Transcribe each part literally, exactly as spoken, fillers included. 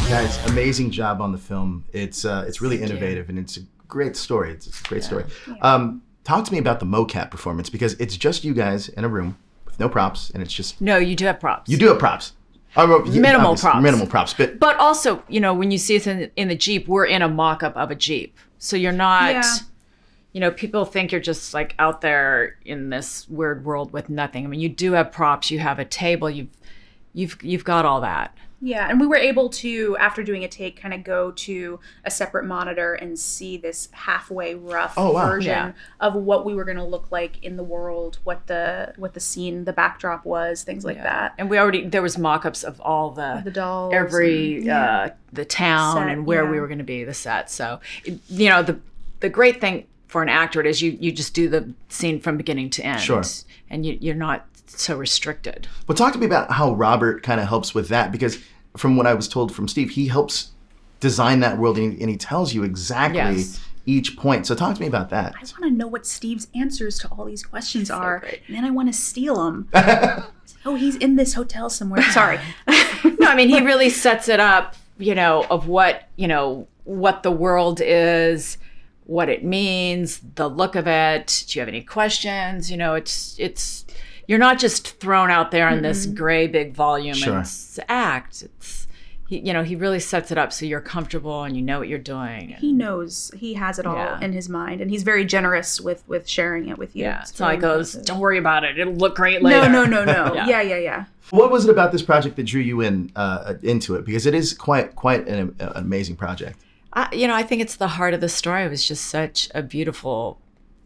Guys, amazing job on the film. It's uh, it's really Thank innovative, you. and it's a great story. It's, it's a great Yeah. story. Yeah. Um, talk to me about the mocap performance, because it's just you guys in a room with no props, and it's just No, you do have props. you do have props. Oh, well, yeah, Minimal obviously, props. Minimal props, but But also, you know, when you see us in, in the Jeep, we're in a mock-up of a Jeep. So you're not, Yeah. you know, people think you're just like out there in this weird world with nothing. I mean, you do have props, you have a table, you've you've you've got all that. Yeah, and we were able to, after doing a take, kind of go to a separate monitor and see this halfway rough Oh, wow. version Yeah. of what we were going to look like in the world, what the what the scene, the backdrop was, things like that. And we already there was mock-ups of all the, The dolls, every and- yeah. uh, the town Set, and where yeah. we were going to be, the set. So, it- you know, the the great thing for an actor is you you just do the scene from beginning to end. Sure. And you, you're not so restricted. But talk to me about how Robert kind of helps with that, because from what I was told from Steve, he helps design that world, and he, and he tells you exactly Yes. each point. So talk to me about that. I want to know what Steve's answers to all these questions are, great. and then I want to steal them. Oh, he's in this hotel somewhere. Sorry. No, I mean, he really sets it up, you know, of what, you know, what the world is, what it means, the look of it. Do you have any questions? You know, it's, it's, you're not just thrown out there in this gray big volume Sure. and s- act. It's, he, you know, he really sets it up so you're comfortable and you know what you're doing. He knows, he has it all Yeah. in his mind, and he's very generous with with sharing it with you. Yeah, It's it's not like very goes, impressive. don't worry about it. It'll look great later. No, no, no, no. Yeah. yeah, yeah, yeah. What was it about this project that drew you in uh, into it? Because it is quite quite an, an amazing project. I, you know, I think it's the heart of the story. It was just such a beautiful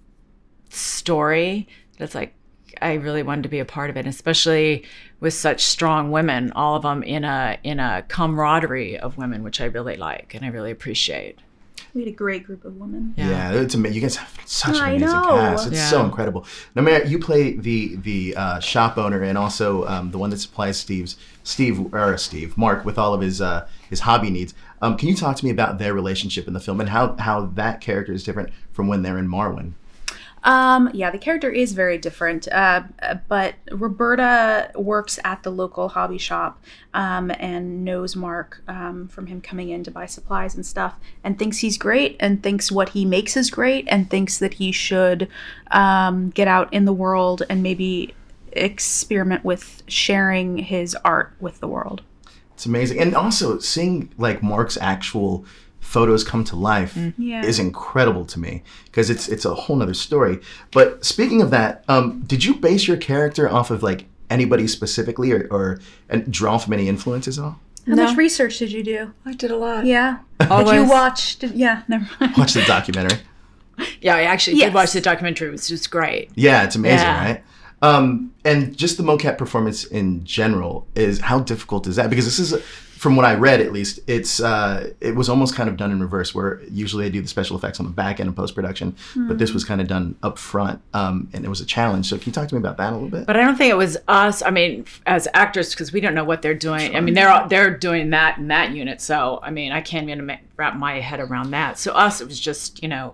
story that's like, I really wanted to be a part of it, especially with such strong women, all of them in a in a camaraderie of women, which I really like and I really appreciate. We had a great group of women. Yeah, it's amazing. You guys have such an I amazing know. cast. It's so Yeah. incredible. Now, Mary, you play the the uh, shop owner, and also um, the one that supplies Steve's Steve or Steve Mark with all of his uh, his hobby needs. Um, can you talk to me about their relationship in the film and how how that character is different from when they're in Marwen? Um, yeah, the character is very different, uh, but Roberta works at the local hobby shop um, and knows Mark um, from him coming in to buy supplies and stuff, and thinks he's great, and thinks what he makes is great, and thinks that he should um, get out in the world and maybe experiment with sharing his art with the world. It's amazing, and also seeing like Mark's actual photos come to life Yeah. is incredible to me, because it's it's a whole nother story. But speaking of that, um, did you base your character off of like anybody specifically, or, or and draw from any influences at all? How No. much research did you do? I did a lot. Yeah. Did Always. you watch? Did, yeah, never mind. Watch the documentary. Yeah, I actually Yes. did watch the documentary. It was just great. Yeah, it's amazing, Yeah. right? Um, and just the mocap performance in general, is how difficult is that? Because this is, from what I read at least, it's uh, it was almost kind of done in reverse, where usually they do the special effects on the back end of post-production, but this was kind of done up front, um, and it was a challenge. So can you talk to me about that a little bit? But I don't think it was us. I mean, as actors, because we don't know what they're doing. I mean, they're they're doing that in that unit. So I mean, I can't even ma- wrap my head around that. So us, it was just, you know,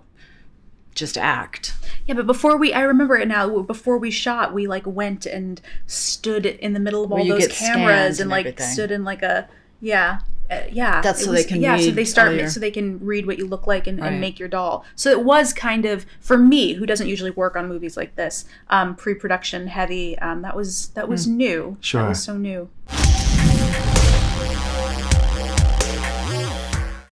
just act. Yeah, but before we, I remember it now, before we shot, we like went and stood in the middle of Where all you those get cameras scans and and like everything. stood in like a, yeah, uh, yeah. That's It so they can yeah, so read they start, all your- so they can read what you look like and, Right. and make your doll. So it was kind of, for me, who doesn't usually work on movies like this, um, pre-production heavy, um, that was, that was new. Sure. That was so new.